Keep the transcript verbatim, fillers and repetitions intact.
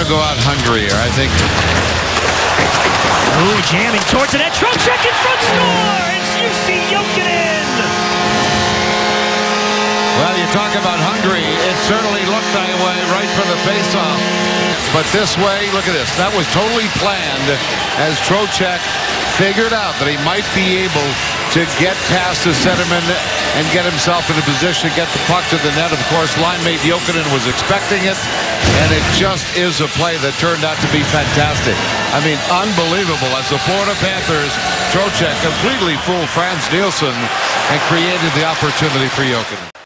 go out hungry here. I think. Ooh, jamming towards the net. Trocheck in front, score! It's Jussi Jokinen! Well, you talk about hungry. It certainly looked that way right from the faceoff. But this way, look at this. That was totally planned as Trocheck figured out that he might be able to get past the centerman and get himself in a position to get the puck to the net. Of course, line mate Jokinen was expecting it, and it just is a play that turned out to be fantastic. I mean, unbelievable. As the Florida Panthers, Trocheck completely fooled Frans Nielsen and created the opportunity for Jokinen.